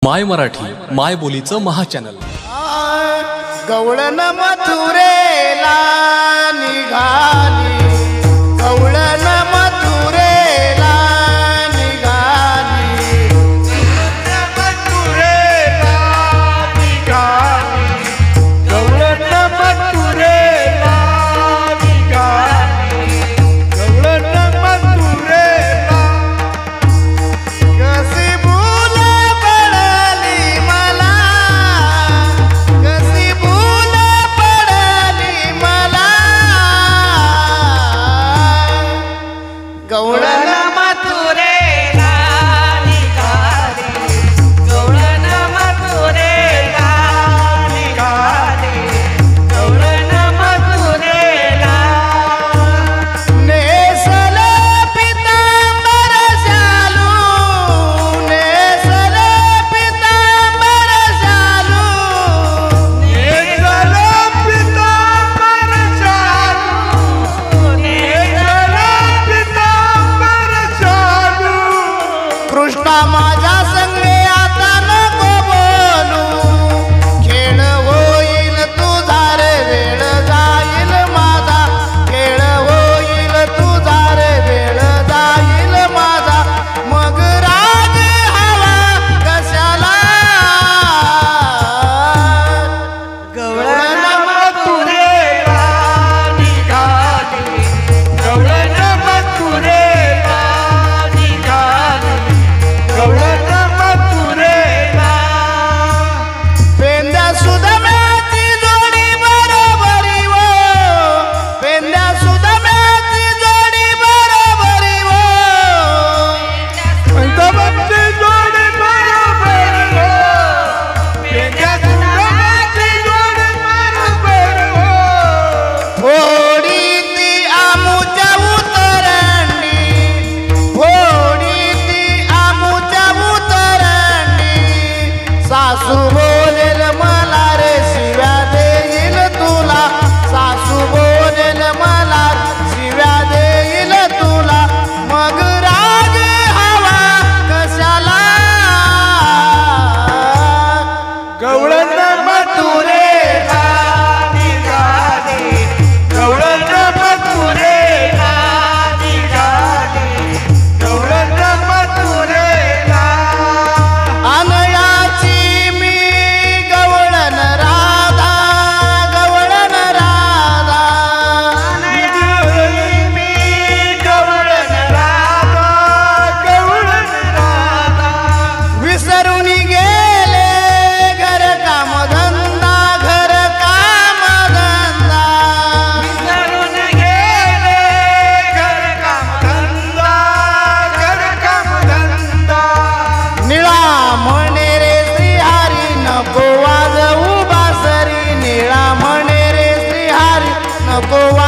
माय मराठी माय बोलीचं महाचॅनल। गवळण मथुरेला निघाली, गवळण मथुरेला निघाली, मथुरेला निघाली, गवळण मथुरेला निघाली, गवळण मथुरेला। कशी भूल पडली मला, कशी भूल पडली मला, गवळण मथुरेला निघाली, गवळण मथुरेला निघाली, गवळण मथुरेला। नेसल पितांबर शालू, नेसल पितांबर शालू, नेसल पितांबर शालू, नेसल पितांबर शालू। कृष्णा माझ्या संगे आता नको बोलू, खेळ होईल तुझा रे वेळ जाईल माझा, खेळ होईल तुझा रे वेळ जाईल माझा, मग राग हवा कशाला, गवळण मथुरेला निघाली, गवळण मथुरेला निघाली, गवळण मथुरेला। पेंद्या सुदम्याची जोडी बरोबरी वो, पेंद्या सुदम्याची जोडी बरोबरी वो, पंतप्रधानांची जोडी बरोबर हो, पेंड्या सुदामाची जोडी बरोबर हो। थोडी ती आमुच्या उतरंडी, थोडी ती आमुच्या उतरंडी, सासू बोलेल मला रे शिव्या देईल तुला, सासू बोलेल मला शिव्या देईल तुला, मग राग हवा कशाला, गवळण मथुरेला निघाली, गवळण मथुरेला निघाली, गवळण मथुरेला। अनयाची मी गवळण राधा, गवळण राधा, मी गवळण राधा, गवळण राधा। विसरून गेले घर काम धंदा, घर काम धंदा, विसरून गेले घर काम धंदा, घर काम धंदा। निळा म्हणे रे श्रीहरी नको वाजवू बासरी, निळा म्हणे रे श्रीहरी नको